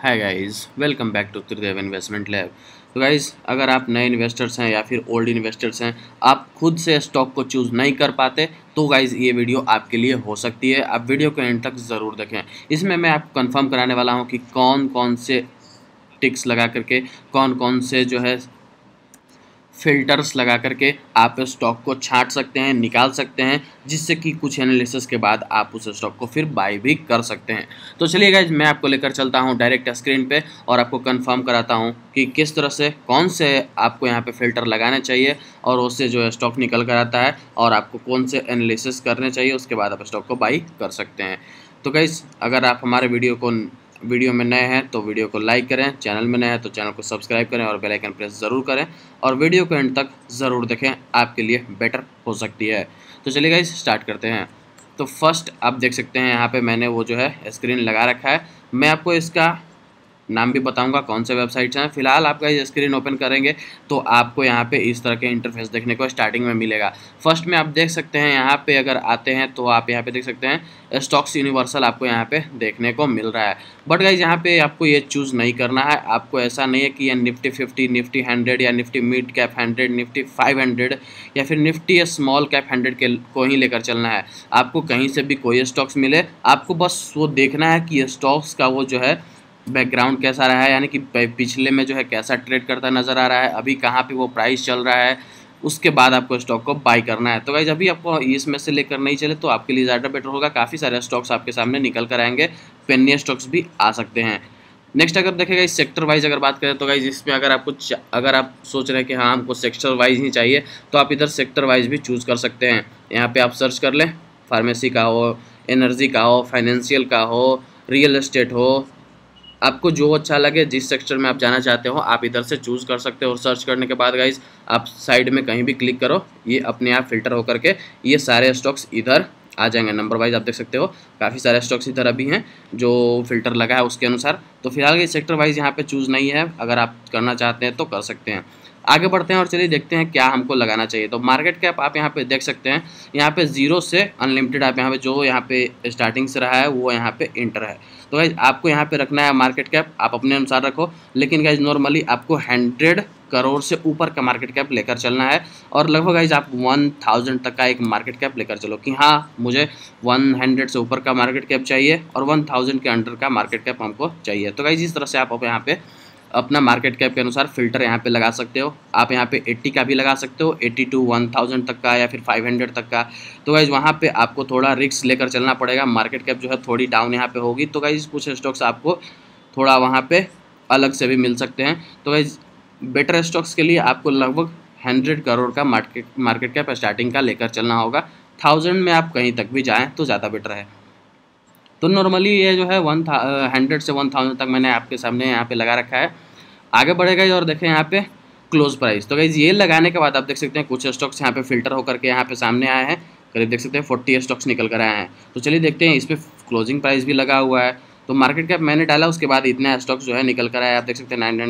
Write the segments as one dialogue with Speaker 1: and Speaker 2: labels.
Speaker 1: Hi guys, welcome back to Tridev investment lab. तो guys, अगर आप नए इन्वेस्टर्स हैं या फिर ओल्ड इन्वेस्टर्स हैं, आप खुद से स्टॉक को चूज़ नहीं कर पाते, तो गाइस ये वीडियो आपके लिए हो सकती है। आप वीडियो को एंड तक ज़रूर देखें। इसमें मैं आपको कंफर्म कराने वाला हूं कि कौन कौन से टिक्स लगा करके, कौन कौन से जो है फिल्टर्स लगा करके आप स्टॉक को छांट सकते हैं, निकाल सकते हैं, जिससे कि कुछ एनालिसिस के बाद आप उस स्टॉक को फिर बाय भी कर सकते हैं। तो चलिए गाइज, मैं आपको लेकर चलता हूं डायरेक्ट स्क्रीन पे और आपको कंफर्म कराता हूं कि किस तरह से कौन से आपको यहां पे फिल्टर लगाने चाहिए और उससे जो है स्टॉक निकल कर आता है और आपको कौन से एनालिसिस करने चाहिए, उसके बाद आप स्टॉक को बाई कर सकते हैं। तो गाइज, अगर आप हमारे वीडियो में नए हैं तो वीडियो को लाइक करें, चैनल में नए हैं तो चैनल को सब्सक्राइब करें और बेल आइकन प्रेस ज़रूर करें और वीडियो को एंड तक ज़रूर देखें, आपके लिए बेटर हो सकती है। तो चलिए गाइस, स्टार्ट करते हैं। तो फर्स्ट आप देख सकते हैं यहाँ पे मैंने वो जो है स्क्रीन लगा रखा है। मैं आपको इसका नाम भी बताऊंगा कौन से वेबसाइट्स हैं। फिलहाल आपका ये स्क्रीन ओपन करेंगे तो आपको यहाँ पे इस तरह के इंटरफेस देखने को स्टार्टिंग में मिलेगा। फर्स्ट में आप देख सकते हैं यहाँ पे अगर आते हैं तो आप यहाँ पे देख सकते हैं स्टॉक्स यूनिवर्सल आपको यहाँ पे देखने को मिल रहा है। बट गाइज, यहाँ पे आपको ये चूज़ नहीं करना है। आपको ऐसा नहीं है कि ये निफ्टी 50, निफ्टी 100 या निफ्टी मिड कैप 100, निफ्टी 500 या फिर निफ्टी स्मॉल कैप 100 के को ही लेकर चलना है। आपको कहीं से भी कोई स्टॉक्स मिले, आपको बस वो देखना है कि ये स्टॉक्स का वो जो है बैकग्राउंड कैसा रहा है, यानी कि पिछले में जो है कैसा ट्रेड करता नज़र आ रहा है, अभी कहाँ पे वो प्राइस चल रहा है, उसके बाद आपको स्टॉक को बाई करना है। तो गाइज, अभी आपको इसमें से लेकर नहीं चले तो आपके लिए ज़्यादा बेटर होगा। काफ़ी सारे स्टॉक्स आपके सामने निकल कर आएंगे, पेनी स्टॉक्स भी आ सकते हैं। नेक्स्ट अगर देखेगा इस सेक्टर वाइज अगर बात करें तो गाइज, इसमें अगर आप सोच रहे हैं कि हाँ हमको सेक्टर वाइज ही चाहिए, तो आप इधर सेक्टर वाइज भी चूज़ कर सकते हैं। यहाँ पर आप सर्च कर लें, फार्मेसी का हो, एनर्जी का हो, फाइनेंशियल का हो, रियल एस्टेट हो, आपको जो अच्छा लगे, जिस सेक्टर में आप जाना चाहते हो आप इधर से चूज़ कर सकते हो। और सर्च करने के बाद गाइज, आप साइड में कहीं भी क्लिक करो, ये अपने आप फिल्टर होकर के ये सारे स्टॉक्स इधर आ जाएंगे। नंबर वाइज आप देख सकते हो काफ़ी सारे स्टॉक्स इधर अभी हैं जो फिल्टर लगा है उसके अनुसार। तो फिलहाल ये सेक्टर वाइज यहाँ पे चूज़ नहीं है, अगर आप करना चाहते हैं तो कर सकते हैं। आगे बढ़ते हैं और चलिए देखते हैं क्या हमको लगाना चाहिए। तो मार्केट कैप आप यहाँ पे देख सकते हैं, यहाँ पे 0 से अनलिमिटेड आप यहाँ पे जो यहाँ पे स्टार्टिंग से रहा है वो यहाँ पे इंटर है। तो गाइज, आपको यहाँ पे रखना है मार्केट कैप, आप अपने अनुसार रखो, लेकिन गाइज नॉर्मली आपको 100 करोड़ से ऊपर का मार्केट कैप लेकर चलना है। और लगभग गाइज आप 1000 तक का एक मार्केट कैप लेकर चलो कि हाँ मुझे 100 से ऊपर का मार्केट कैप चाहिए और 1000 के अंडर का मार्केट कैप हमको चाहिए। तो गाइज, इस तरह से आप यहाँ पे अपना मार्केट कैप के अनुसार फिल्टर यहाँ पे लगा सकते हो। आप यहाँ पे 80 का भी लगा सकते हो, 80 to 1000 तक का या फिर 500 तक का। तो गाइज, वहाँ पे आपको थोड़ा रिस्क लेकर चलना पड़ेगा। मार्केट कैप जो है थोड़ी डाउन यहाँ पे होगी, तो गाइज कुछ स्टॉक्स आपको थोड़ा वहाँ पे अलग से भी मिल सकते हैं। तो गाइज, बेटर स्टॉक्स के लिए आपको लगभग 100 करोड़ का मार्केट कैप स्टार्टिंग का लेकर चलना होगा। 1000 में आप कहीं तक भी जाएँ तो ज़्यादा बेटर है। तो नॉर्मली ये जो है 100 से 1000 तक मैंने आपके सामने यहाँ पे लगा रखा है। आगे बढ़ेगा और देखें यहाँ पे क्लोज प्राइस। तो गाइज, ये लगाने के बाद आप देख सकते हैं कुछ स्टॉक्स यहाँ पे फिल्टर होकर के यहाँ पे सामने आए हैं। करीब देख सकते हैं 40 स्टॉक्स निकल कर आए हैं। तो चलिए देखते हैं, इस पर क्लोजिंग प्राइस भी लगा हुआ है। तो मार्केट कैप मैंने डाला, उसके बाद इतने स्टॉक्स जो है निकल कर आए। आप देख सकते हैं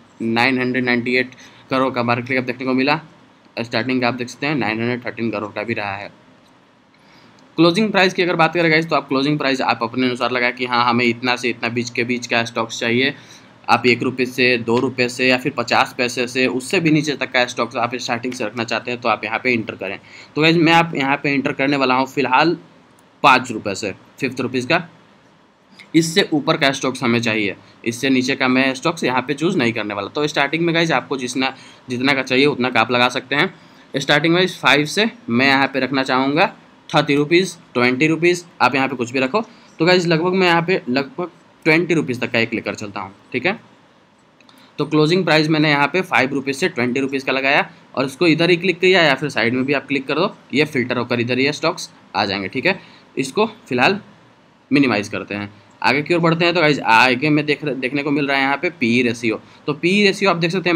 Speaker 1: 998 करोड़ का मार्केट कैप देखने को मिला। स्टार्टिंग का आप देख सकते हैं 913 करोड़ का भी रहा है। क्लोजिंग प्राइस की अगर बात करें गाइस, तो आप क्लोजिंग प्राइस आप अपने अनुसार लगाए कि हाँ हमें इतना से इतना बीच के बीच का स्टॉक्स चाहिए। आप 1 रुपये से, 2 रुपये से या फिर 50 पैसे से, उससे भी नीचे तक का स्टॉक्स आप स्टार्टिंग से रखना चाहते हैं तो आप यहाँ पे इंटर करें। तो गाइस, मैं आप यहाँ पे इंटर करने वाला हूँ फिलहाल 5 रुपये से, 50 रुपीज़ का। इससे ऊपर का स्टॉक्स हमें चाहिए, इससे नीचे का मैं स्टॉक्स यहाँ पे चूज़ नहीं करने वाला। तो स्टार्टिंग में गाइज आपको जितना का चाहिए उतना का आप लगा सकते हैं। स्टार्टिंग वाइज 5 से मैं यहाँ पे रखना चाहूँगा 30 रुपीज़, 20 रुपीज़, आप यहाँ पे कुछ भी रखो। तो गाइज लगभग मैं यहाँ पे लगभग 20 रुपीज़ तक का एक लेकर चलता हूँ, ठीक है। तो क्लोजिंग प्राइस मैंने यहाँ पे 5 रुपीज़ से 20 रुपीज़ का लगाया और इसको इधर ही क्लिक किया या फिर साइड में भी आप क्लिक कर दो, ये फिल्टर होकर इधर ये स्टॉक्स आ जाएंगे, ठीक है। इसको फिलहाल मिनिमाइज़ करते हैं, आगे की ओर बढ़ते हैं। तो गाइज, आगे में देखने को मिल रहा है यहाँ पे पी रेशियो। तो पी रेशियो आप देख सकते हैं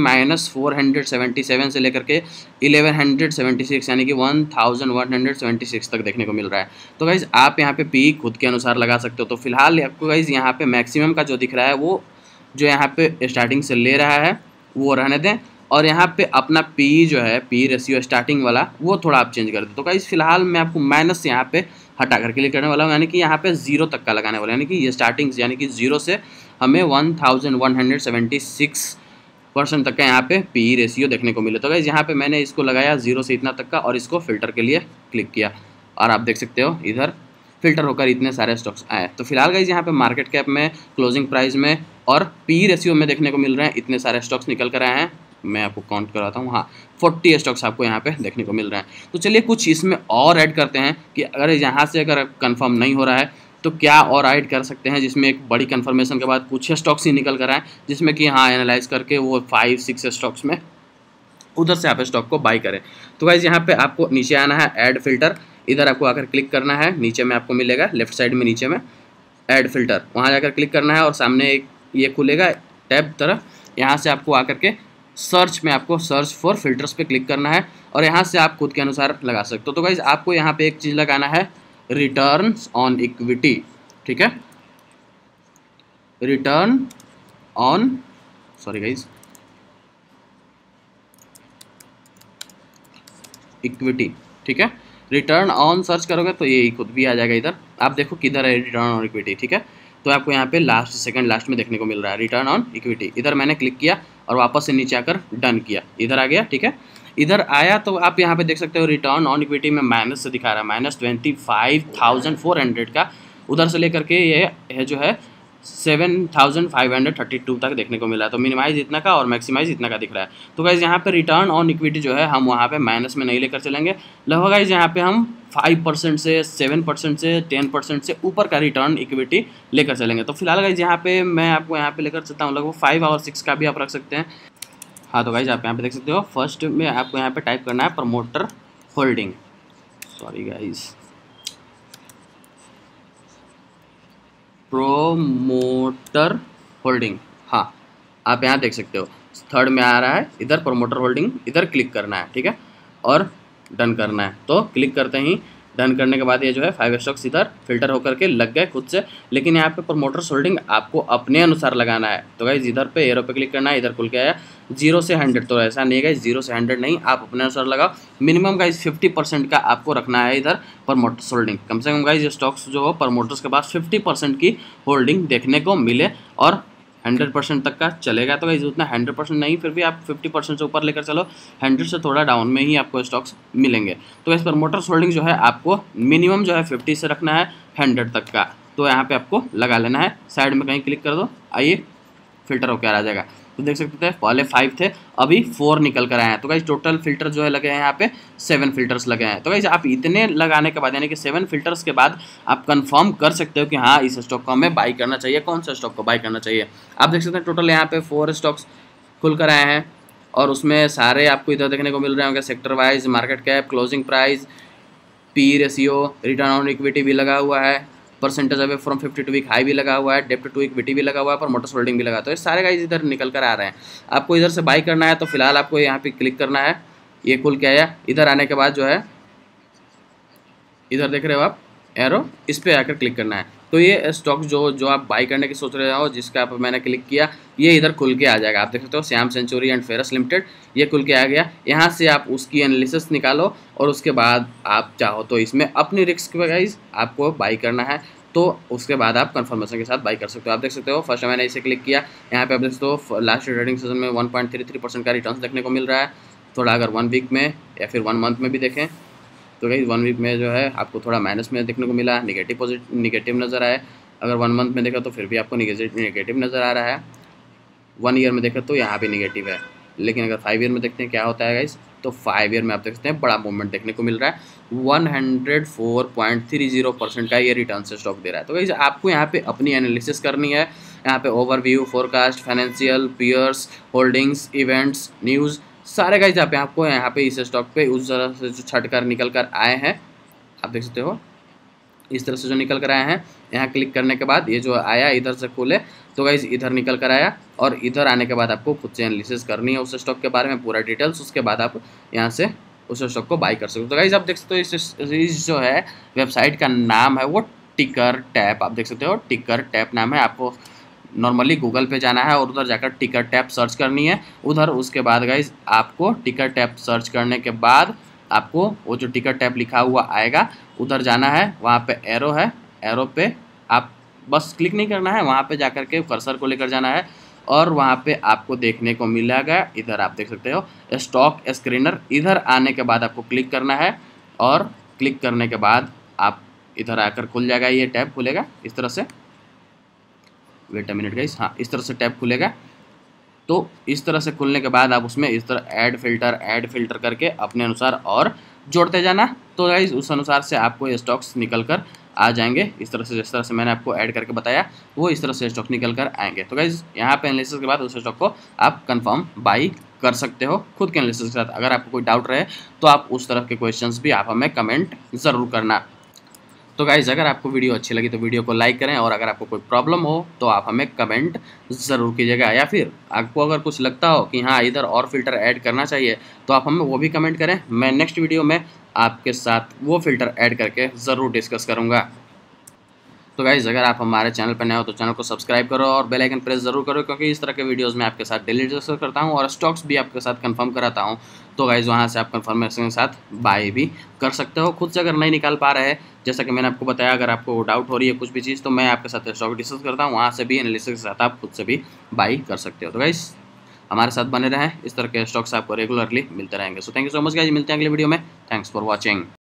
Speaker 1: -477 से लेकर के 1176 यानी कि 1176 तक देखने को मिल रहा है। तो गाइज, आप यहाँ पे पी खुद के अनुसार लगा सकते हो। तो फिलहाल आपको गाइज यहाँ पे मैक्सिमम का जो दिख रहा है वो जो यहाँ पे स्टार्टिंग से ले रहा है वो रहने दें, और यहाँ पे अपना पी जो है, पी रेशियो स्टार्टिंग वाला, वो थोड़ा आप चेंज कर दें। तो गाइस, फिलहाल मैं आपको माइनस यहाँ पे हटा करके लिए करने वाला हूँ, यानी कि यहाँ पे 0 तक का लगाने वाला हूँ, यानी कि ये स्टार्टिंग यानी कि 0 से हमें 1176% तक का यहाँ पे पी रेशियो देखने को मिले। तो गाइस यहाँ पे मैंने इसको लगाया 0 से इतना तक का और इसको फिल्टर के लिए क्लिक किया और आप देख सकते हो इधर फिल्टर होकर इतने सारे स्टॉक्स आए। तो फिलहाल गाइस यहाँ पे मार्केट कैप में, क्लोजिंग प्राइस में और पी रेशियो में देखने को मिल रहे हैं इतने सारे स्टॉक्स निकल कर आए हैं। मैं आपको काउंट कराता हूँ, हाँ 40 स्टॉक्स आपको यहाँ पे देखने को मिल रहे हैं। तो चलिए कुछ इसमें और ऐड करते हैं कि अगर यहाँ से अगर कंफर्म नहीं हो रहा है तो क्या और ऐड कर सकते हैं, जिसमें एक बड़ी कंफर्मेशन के बाद कुछ स्टॉक्स ही निकल कर आए, जिसमें कि हाँ एनालाइज करके वो 5-6 स्टॉक्स में उधर से आप स्टॉक को बाई करें। तो गाइज यहाँ पे आपको नीचे आना है, ऐड फिल्टर, इधर आपको आकर क्लिक करना है। नीचे में आपको मिलेगा लेफ्ट साइड में नीचे में ऐड फिल्टर, वहाँ जाकर क्लिक करना है और सामने एक ये खुलेगा टैब तरफ। यहाँ से आपको आकर के सर्च में आपको सर्च फॉर फिल्टर्स पे क्लिक करना है और यहाँ से आप खुद के अनुसार लगा सकते हो। तो गाइज आपको यहाँ पे एक चीज़ लगाना है, रिटर्न्स ऑन इक्विटी, ठीक है, return on, sorry guys, equity, ठीक है। रिटर्न ऑन सर्च करोगे तो ये खुद भी आ जाएगा। इधर आप देखो किधर है रिटर्न ऑन इक्विटी, ठीक है। तो आपको यहाँ पे लास्ट सेकंड लास्ट में देखने को मिल रहा है रिटर्न ऑन इक्विटी। इधर मैंने क्लिक किया और वापस से नीचे आकर डन किया, इधर आ गया, ठीक है। इधर आया तो आप यहाँ पे देख सकते हो रिटर्न ऑन इक्विटी में माइनस से दिखा रहा है, -25,400 का, उधर से लेकर के ये है जो है 7,532 तक देखने को मिला है। तो मिनिमाइज इतना का और मैक्सिमाइज इतना का दिख रहा है। तो गाइज यहाँ पे रिटर्न ऑन इक्विटी जो है हम वहाँ पे माइनस में नहीं लेकर चलेंगे, लगभग गाइज यहाँ पे हम 5% से 7% से 10% से ऊपर का रिटर्न इक्विटी लेकर चलेंगे। तो फिलहाल गाइज यहाँ पे मैं आपको यहाँ पे लेकर चलता हूँ लगभग 5 और 6 का भी आप रख सकते हैं। हाँ तो गाइज आप यहाँ पे देख सकते हो, फर्स्ट में आपको यहाँ पे टाइप करना है promoter holding, sorry guys, promoter holding, हाँ आप यहाँ देख सकते हो थर्ड में आ रहा है, इधर प्रमोटर होल्डिंग, इधर क्लिक करना है, ठीक है, और डन करना है। तो क्लिक करते ही डन करने के बाद ये जो है 5 स्टॉक्स इधर फिल्टर होकर के लग गए खुद से, लेकिन यहाँ पे प्रमोटर्स होल्डिंग आपको अपने अनुसार लगाना है। तो गाइज इधर पे एरो पे क्लिक करना है, इधर खुल के आया 0 से 100, तो ऐसा नहीं है गाइज 0 से 100 नहीं, आप अपने अनुसार लगाओ। मिनिमम गाइज 50% का आपको रखना है इधर प्रमोटर्स होल्डिंग, कम से कम गाइज स्टॉक्स जो हो प्रमोटर्स के पास 50% की होल्डिंग देखने को मिले और 100% तक का चलेगा। तो गाइज उतना 100% नहीं, फिर भी आप 50% से ऊपर लेकर चलो, 100 से थोड़ा डाउन में ही आपको स्टॉक्स मिलेंगे। तो इस प्रमोटर्स होल्डिंग जो है आपको मिनिमम जो है 50 से रखना है 100 तक का, तो यहाँ पे आपको लगा लेना है। साइड में कहीं क्लिक कर दो, आइए फिल्टर होकर आ जाएगा। तो देख सकते थे पहले 5 थे, अभी 4 निकल कर आए हैं। तो गाइज टोटल फिल्टर जो है लगे हैं यहाँ पे 7 फिल्टर्स लगे हैं। तो गाइज आप इतने लगाने के बाद यानी कि 7 फिल्टर्स के बाद आप कंफर्म कर सकते हो कि हाँ इस स्टॉक को हमें बाई करना चाहिए, कौन सा स्टॉक को बाई करना चाहिए। आप देख सकते हैं टोटल यहाँ पे 4 स्टॉक्स खुल कर आए हैं और उसमें सारे आपको इधर देखने को मिल रहे होंगे sector wise, market cap, closing price, P ratio, return on equity भी लगा हुआ है, percentage away from 50 two week high भी लगा हुआ है, डेप्ट टू इक्विटी भी लगा हुआ है, पर मोटर्स होल्डिंग भी लगा। तो ये सारे गाइज इधर निकल कर आ रहे हैं। आपको इधर से बाई करना है तो फिलहाल आपको यहाँ पे क्लिक करना है, ये खुल के आया। इधर आने के बाद जो है इधर देख रहे हो आप एरो, इस पर आकर क्लिक करना है। तो ये स्टॉक जो आप बाई करने की सोच रहे हो, जिसका आप मैंने क्लिक किया, ये इधर खुल के आ जाएगा। आप देख सकते हो Shyam century and ferrous limited, ये खुल के आ गया। यहाँ से आप उसकी एनालिसिस निकालो और उसके बाद आप चाहो तो इसमें अपनी रिस्क पे गाइज आपको बाई करना है, तो उसके बाद आप कंफर्मेशन के साथ बाई कर सकते हो। आप देख सकते हो फर्स्ट मैंने इसे क्लिक किया, यहाँ पे आप देख सकते हो लास्ट ट्रेडिंग सेशन में 1.33% का रिटर्न देखने को मिल रहा है। थोड़ा अगर 1 वीक में या फिर 1 मंथ में भी देखें तो गाइस 1 वीक में जो है आपको थोड़ा माइनस में देखने को मिला, निगेटिव नज़र आए। अगर 1 मंथ में देखा तो फिर भी आपको निगेटिव नज़र आ रहा है। 1 ईयर में देखा तो यहाँ पे निगेटिव है। लेकिन अगर 5 ईयर में देखते हैं क्या होता है गाइस, तो 5 ईयर में आप देख सकते हैं बड़ा मूवमेंट देखने को मिल रहा है। 104.30% का ये रिटर्न से स्टॉक दे रहा है। तो गाइस आपको यहाँ पे अपनी एनालिसिस करनी है। यहाँ पे overview, forecast, financial, peers, holdings, events, news, सारे गाइज आपको यहाँ पे इस स्टॉक पे उस तरह से जो छट कर निकल कर आए हैं, आप देख सकते हो इस तरह से जो निकल कर आए हैं। यहाँ क्लिक करने के बाद ये जो आया इधर से खोले तो गाइज इधर निकल कर आया, और इधर आने के बाद आपको खुद से एनालिसिस करनी है उस स्टॉक के बारे में पूरा डिटेल्स। उसके बाद आप यहाँ से उस स्टॉक को बाई कर सकते हो। तो गाइज आप देख सकते हो इस जो है वेबसाइट का नाम है वो टिकर टैप, आप देख सकते हो टिकर टैप नाम है। आपको नॉर्मली गूगल पे जाना है और उधर जाकर टिकर टैप सर्च करनी है उधर। उसके बाद गाइज आपको टिकर टैप सर्च करने के बाद आपको वो जो टिकर टैप लिखा हुआ आएगा उधर जाना है, वहाँ पे एरो है, एरो पे आप बस क्लिक नहीं करना है, वहाँ पे जाकर के कर्सर को लेकर जाना है और वहाँ पे आपको देखने को मिलेगा, इधर आप देख सकते हो स्टॉक स्क्रीनर। इधर आने के बाद आपको क्लिक करना है और क्लिक करने के बाद आप इधर आकर खुल जाएगा, ये टैब खुलेगा इस तरह से। वेट अ मिनट गाइस, हाँ इस तरह से टैब खुलेगा। तो इस तरह से खुलने के बाद आप उसमें इस तरह ऐड फिल्टर करके अपने अनुसार और जोड़ते जाना। तो गाइस उस अनुसार से आपको ये स्टॉक्स निकल कर आ जाएंगे इस तरह से, जिस तरह से मैंने आपको ऐड करके बताया वो इस तरह से स्टॉक निकल कर आएंगे। तो गाइस यहाँ पे एनालिसिस के बाद उस स्टॉक को आप कंफर्म बाई कर सकते हो खुद के एनालिसिस के साथ। अगर आपको कोई डाउट रहे तो आप उस तरह के क्वेश्चंस भी आप हमें कमेंट ज़रूर करना। तो गाइज़ अगर आपको वीडियो अच्छी लगी तो वीडियो को लाइक करें, और अगर आपको कोई प्रॉब्लम हो तो आप हमें कमेंट ज़रूर कीजिएगा, या फिर आपको अगर कुछ लगता हो कि हाँ इधर और फिल्टर ऐड करना चाहिए तो आप हमें वो भी कमेंट करें। मैं नेक्स्ट वीडियो में आपके साथ वो फ़िल्टर ऐड करके ज़रूर डिस्कस करूँगा। तो गाइज़ अगर आप हमारे चैनल पर नए हो तो चैनल को सब्सक्राइब करो और बेल आइकन प्रेस ज़रूर करो, क्योंकि इस तरह के वीडियोस में आपके साथ डेली डिस्कस करता हूँ और स्टॉक्स भी आपके साथ कंफर्म कराता हूँ। तो गाइज़ वहाँ से आप कंफर्मेशन के साथ बाय भी कर सकते हो खुद से। अगर नहीं निकाल पा रहे हैं, जैसा कि मैंने आपको बताया, अगर आपको डाउट हो रही है कुछ भी चीज़ तो मैं आपके साथ स्टॉक डिस्कस करता हूँ, वहाँ से भी एनालिसिस के साथ आप खुद से भी बाई कर सकते हो। तो गाइज़ हमारे साथ बने रहें, इस तरह के स्टॉक्स आपको रेगुलरली मिलते रहेंगे। So thank you so much guys, मिलते हैं अगले वीडियो में। Thanks for watching.